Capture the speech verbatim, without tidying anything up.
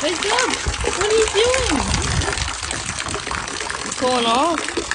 Wake up! What are you doing? You're pulling off.